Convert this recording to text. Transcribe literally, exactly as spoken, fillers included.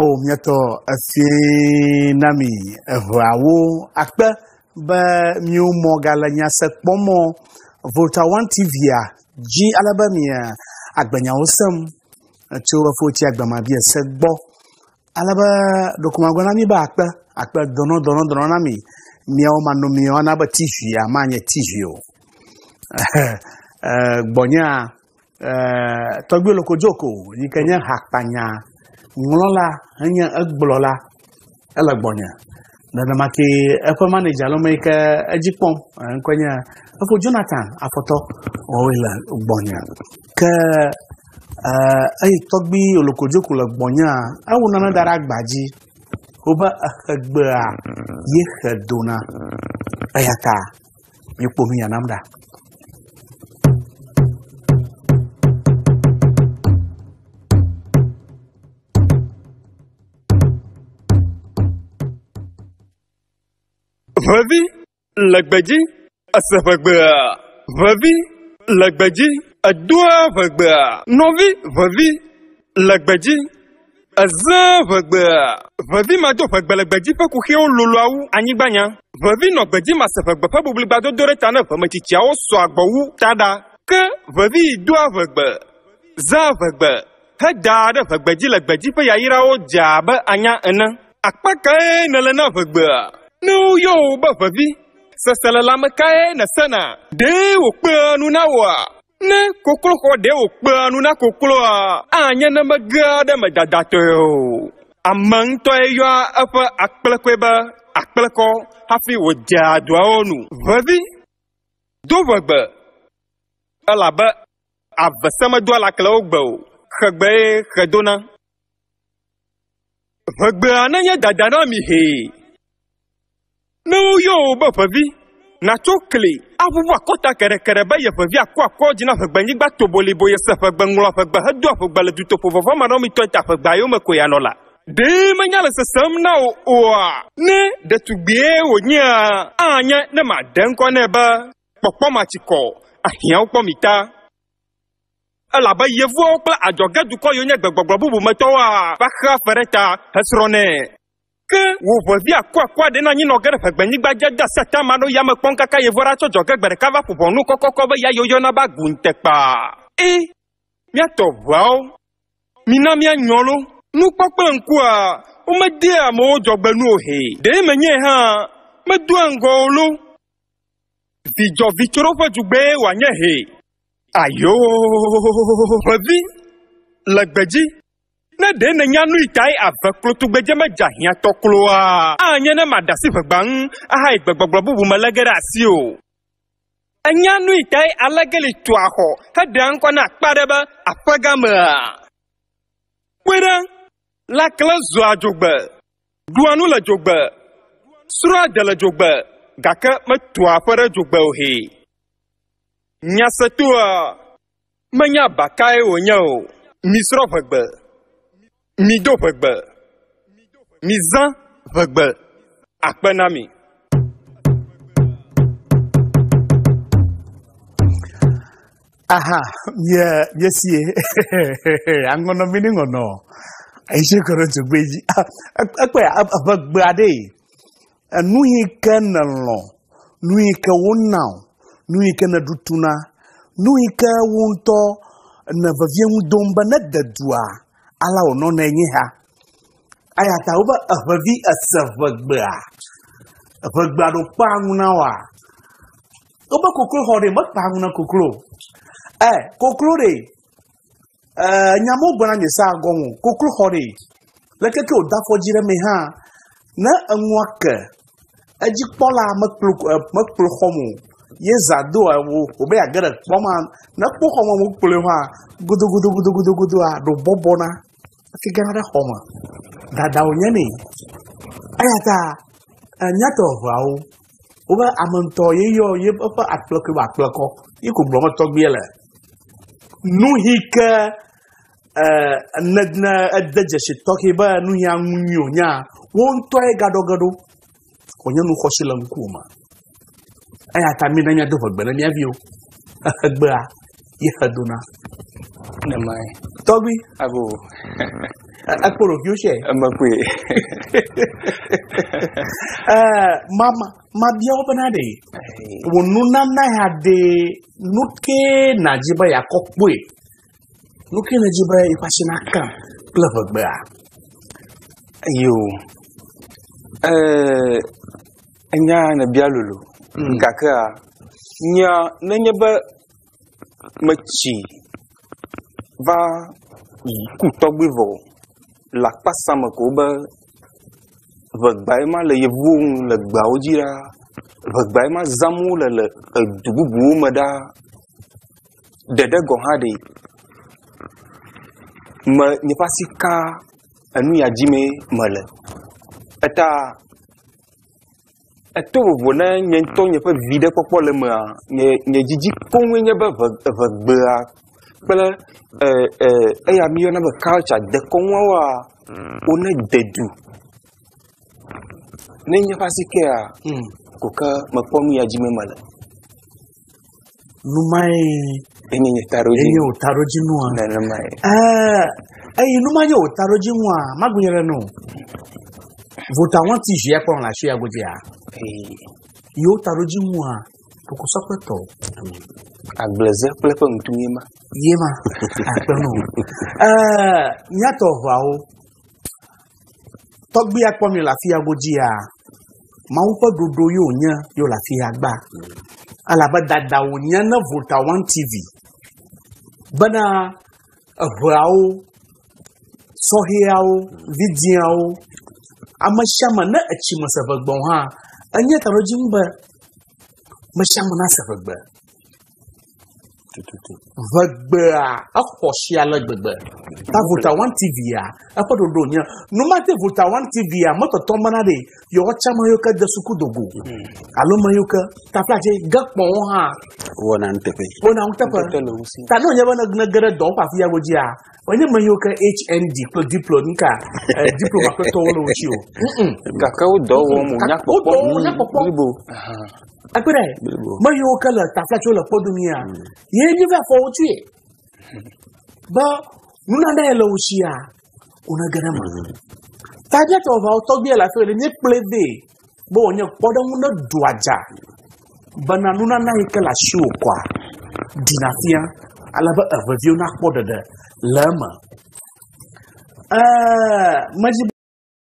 miato afinami evawo akpe ba miu mogala nyase kpomo Volta one T V a ji alabamia agbanya osem cho afoti agbama bi esegbo alaba dokuma gwana mi ba akpe akpe dono dono dono na mi mia o manu mi ona ba T V a manye T V o eh gbonya eh togbe lokojoko yikanya hakpanya nglola hanya agblola ala gbonya na maki epo manager lo make ajipom nkwanya afo Jonathan afoto owela gbonya ke eh ay togbi olokojoko lo gbonya awuna na dara agbaji oba agba ye khadona ayaka mi pomi yanamda Vavi, lagbaji, asafagba. Vavi, lagbaji, adua fagba. Novi, vavi, lagbaji, azafagba. Vavi mado fagba lagbaji fa kukheo luluau anyigbanya. Vavi no gbaji masafagba fa bublibado dore tana fa machichiao so agbawu tada. Ke vavi dua fagba. Zafagba. Hada fagbaji lagbaji fa yairao jaba anya ena. Akpaka na lena fagba. No yo ba favi sasala lama kae na sana de okpa nu na wa ne koklo ko de okpa nu na koklo a anya na magada madadato amang to yo apa akpla ko ba akpla ko hafi wajja dwa onu favi do vagba alaba avasama do la kla ogba khagbe khadona vagba ananya dadana mi he no yo ba favi na chokle abuwa kota kere kere ba ye favi akwa ko jina fagba nyigba tobole boye se fagba ngula fagba hadu fagba le duto fo fo ma no mi to ta fagba yo me ko ya no la de manyala se sam na o oa ne de tugbe onya anya ne ma den ko ne ba popo ma chiko ahia upo mita ala ba yevu okla ajoga du ko yo nya gbegbogbo bubu meto wa ba kha fereta hasrone ke wo vovi akwa kwa de na nyi no gere fagba nyigba jaja seta ma no ya me pon kaka ye vora cho joge gbere kava poponu kokoko ba ya yoyo na ba guntepa e mi ato wao mi na mi anyolo nu popo nku a o me de amo jogbe nu ohe de menye ha me du angolo vijo vichoro fo jugbe wa nye he ayo vovi lagbeji na de na nyanu itai avaklo tu gbeje ma jahia toklo a anya na madasi fagbang aha igbegbogbo bubu malagara asi o anyanu itai alageli tu aho ha de anko na kpadeba apagama wera la klazo ajogbe duanu la jogbe sura de la jogbe gaka matu afara jogbe o he nyasatua manya bakai o nyao misro fagbe Mido fagba. Mizan fagba. Akpanami. Aha, yeah, yes, yeah. I'm gonna meaning or no. I should go to Beji. A brade. A nui can no. Nui ka won now. Nui can a dutuna. Nui ka wonto. Never view domba net the dua. Ala ono na enye ha ayata uba afavi asavagba afagba do pangu na wa uba kokro hore mat pangu na kokro eh kokro re eh nyamo gbana nyesa agonwo kokro hore leke ke odafo jire me ha na anwaka aji pola makplu makplu khomu yeza do awu obe agara poma na po khomu makplu ha gudu gudu gudu gudu gudu a do bobona figara homa dada onyane ayata nyato vao oba amonto yeyo ye papa atploko atploko yiku blomo togbiele nu hika eh nadna adaje shitoki ba nu ya munyo nya won to e gado gado onya nu khoshila nkuma ayata mi nanya do fagbana ni avio agba ye haduna Namai. Toby Abu. akporo kyoshe amakwe eh mama mabia obana de wonuna na ha de nuke najiba yakokwe nuke najiba ipashina kan klafagba ayo eh anya na bialulu kaka nya nanya ba machi va ku togbivo la pasama ko ba vagbai ma le yevung le gbaojira vagbai ma zamu le le dububu mada dede go hade ma ni pasika anu ya jime male eta eto vona nyento nye pa vide popo le ma nye nye jiji konwe nye ba vagba pele eh eh eya mi na ba culture de konwa wa one dedu nenya pasike a mm koka mapomi ya jime mala numai enye nye taroji enye utaroji nuwa na numai eh eh numai utaroji nuwa magunyere no vota wanti je kwa la shia godia eh yo utaroji nuwa pokosopeto agbleze plepe mtumima yema akpeno eh nyato vao togbi akpomi la fi agodia ma wo pa dodo yo nya yo la fi agba alaba dada wo nya na vota one tv bana abrao sohiao video amashama na achi masabagbon ha anya tarojin ba mashama na sabagba vagba akoshi ala gbegbe ta vota one tv ya akodo do nya no mate vota one tv ya moto tombana de yo chama yo ka de sukudogo alo mayoka ta plaje gakpon ha wona ntepe wona ntepe ta no nya bana gnagere do pa fi ya gojia onye mayoka H N D pro diploma diploma ko to wolo chi o kaka o do wo mo nya popo nya popo libo akure mayoka la ta plaje la podumia ye ni va fo tu ba nuna da lo ushia una garama ta je to va to bi la fe ni plebe bo onye podo na duaja bana nuna na ikala shu kwa dinafia alaba review na podo de lama eh maji